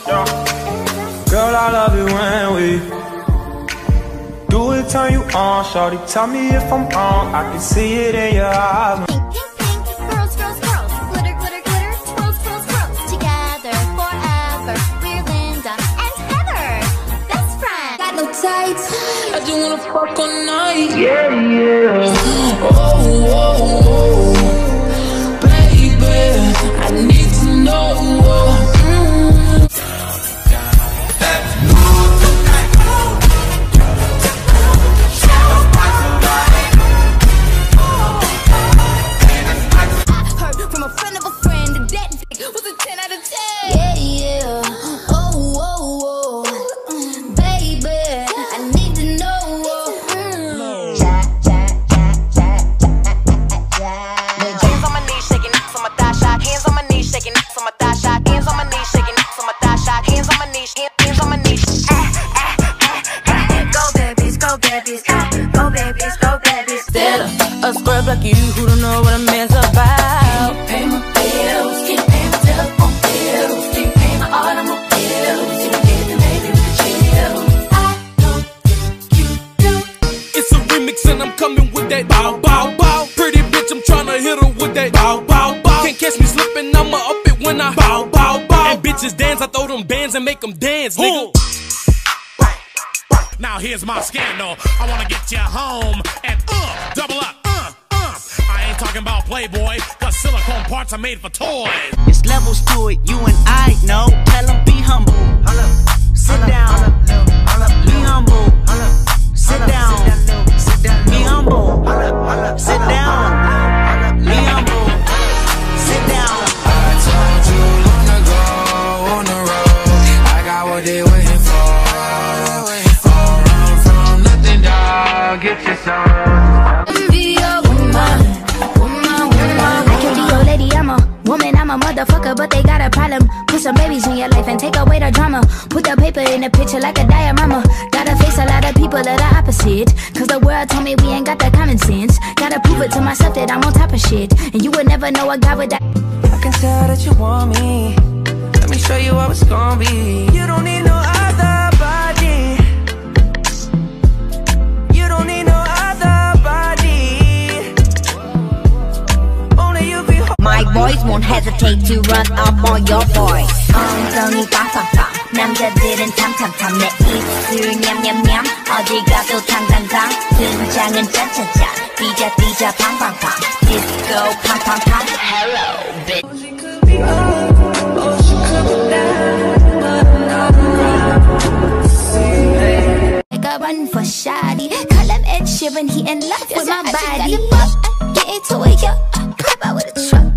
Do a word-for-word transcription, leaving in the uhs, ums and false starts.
Girl, I love it when we do it, turn you on, shorty. Tell me if I'm wrong, I can see it in your eyes. Pink, pink, pink, girls, girls, girls. Glitter, glitter, glitter, twirls, twirls, twirls. Together forever, we're Linda and Heather, best friends. Got no tights, I just wanna fuck all night. Yeah, yeah. Oh, oh, oh, baby, I need to know. A scrub like you who don't know what a man's about. Pay my bills, can't pay my telephone bills, can't pay my automobiles. You don't get it, maybe we can chill. I don't think you do. It's a remix and I'm coming with that bow, bow, bow. Pretty bitch, I'm tryna hit her with that bow, bow, bow. Can't catch me slipping, I'ma up it when I bow, bow, bow. And bitches dance, I throw them bands and make them dance, nigga. Now here's my scandal. I wanna get you home and uh, double up. I ain't talking about Playboy, cause silicone parts are made for toys. It's levels to it, you and I know. Tell them be humble. Sit down. Be humble. Sit down. Be humble. Sit down. Be humble. Sit down. I told you long ago on the road, I got what they waiting for. Don't run from nothing, dog. Get your soul. I'm a motherfucker, but they got a problem. Put some babies in your life and take away the drama. Put the paper in the picture like a diorama. Gotta face a lot of people that are opposite, cause the world told me we ain't got that common sense. Gotta prove it to myself that I'm on top of shit, and you would never know a guy with that. I can tell that you want me. Let me show you how it's gonna be. You don't need no other body. You don't need no other body. Only you be. My boys won't hesitate to run up on your boys. 엉덩이 빵빵빵 남자들은 탐탐탐 내 입술 냠냠냠 어디 가도 탕탕탕 등장은 짠짠짠 뛰자 뛰자 팡팡팡 디스코 팡팡팡 Hello bitch. Oh, she could be up, oh she could be down, but I'm not around. See, I got one for shoddy. Call him Ed Sheeran, he in love with my body. Get into it, yo. Pop out with a truck.